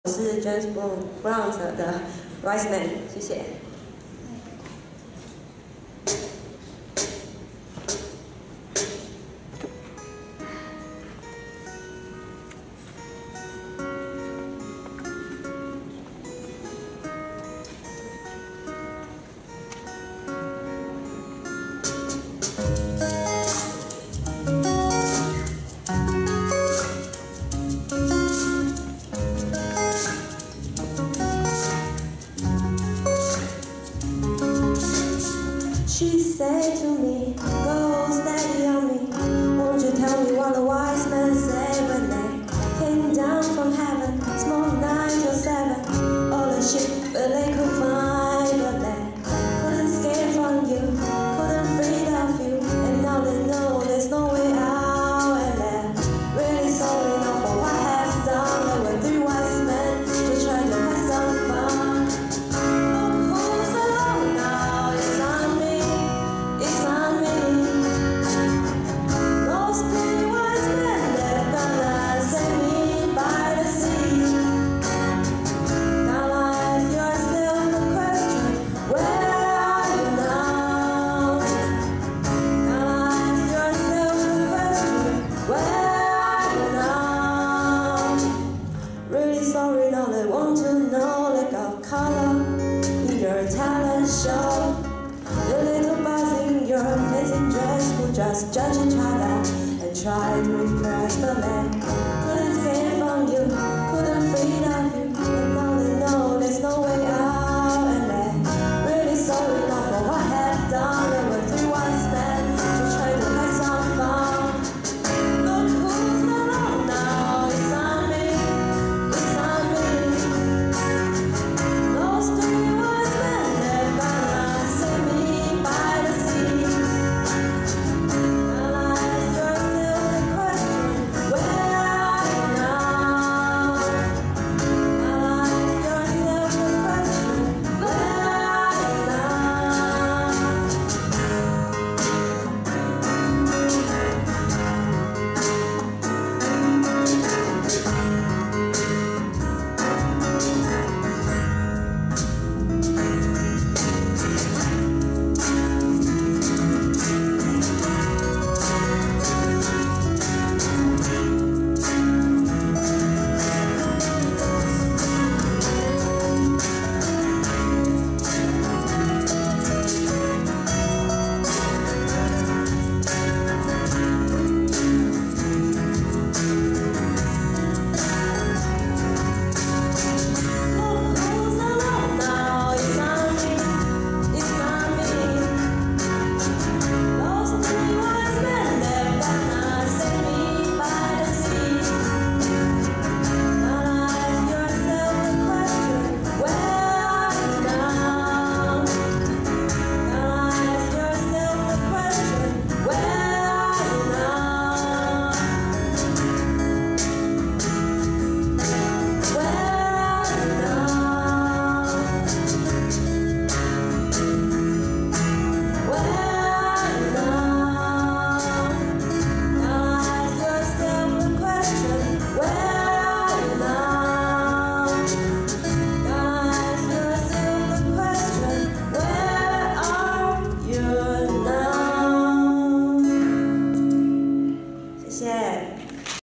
我是 James Blunt 的 Wise Man， 谢谢。She said to me, go steady on me. Won't you tell me what the wise men said when they came down from heaven? Small 9 till 7, all the ship that they could find, but they couldn't escape from you, couldn't free of you, and now they know there's no way out, and they're really sorry now for what I have done. There were 3 wise men to try to have some fun. Who's alone now? It's not me. It's not me. Most 3 wise men, they're gonna send me by the sea. Now ask yourself the question, where are you now? Now ask yourself the question, where are you now? Really sorry now they want to know, like a color in your talent show. The little boys in your amazing dress who just judge each other and try to impress the man.